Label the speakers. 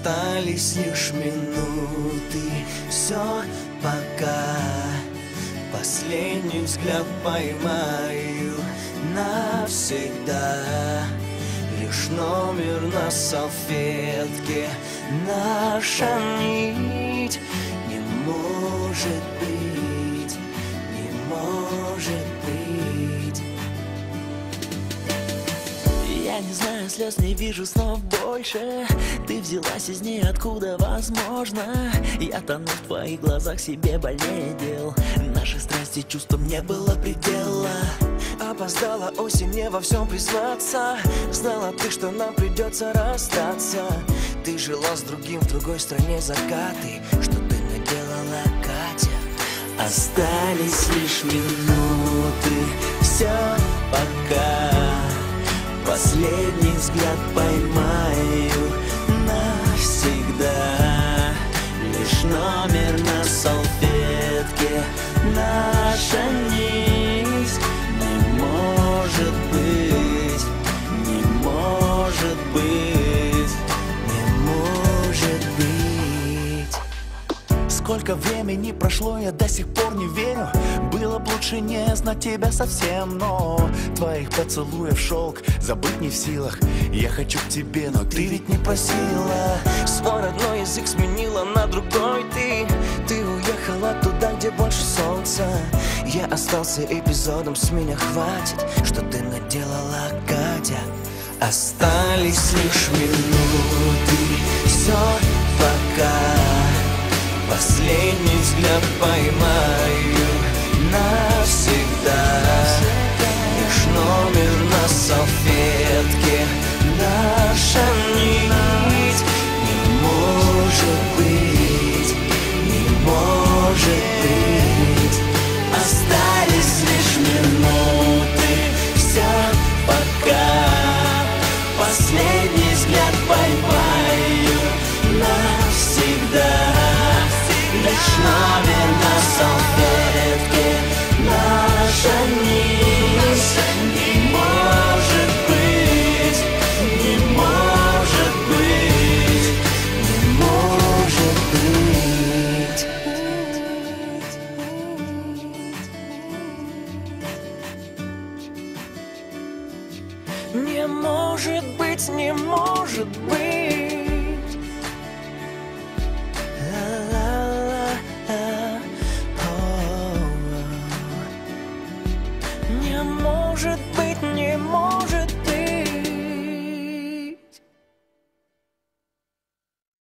Speaker 1: Остались лишь минуты, все пока. Последний взгляд поймаю навсегда. Лишь номер на салфетке, наша нить. Не может быть, не может быть.
Speaker 2: Я не знаю, слез не вижу, снов больше. Ты взялась из ниоткуда, возможно. Я тону в твоих глазах, себе больнее дел. Нашей страсти чувствам не было предела.
Speaker 1: Опоздала осень, мне во всем признаться. Знала ты, что нам придется расстаться. Ты жила с другим в другой стране, закаты. Что ты наделала, Катя?
Speaker 2: Остались лишь минуты, все пока. Последний взгляд поймаю навсегда. Лишь номер на салфетке, наша нить. Не может быть, не может быть,
Speaker 1: Не может быть.
Speaker 3: Сколько времени прошло, я до сих пор не верю. Было бы лучше не знать тебя совсем, но твоих поцелуев шелк забыть не в силах. Я хочу к тебе, но ты ведь не просила.
Speaker 1: Свой родной язык сменила на другой ты. Ты уехала туда, где больше солнца. Я остался эпизодом, с меня хватит. Что ты наделала, Катя? Остались лишь минуты, все пока. Последний взгляд поймаю навсегда. Лишь номер на салфетке, наша нить. Не может быть, не может быть. Остались лишь минуты, все пока. Последний взгляд поймаю навсегда. Лишь номер на салфетке, наша нить. Не может быть, не может быть, не может быть. Не может быть, не может быть. Не может быть, не может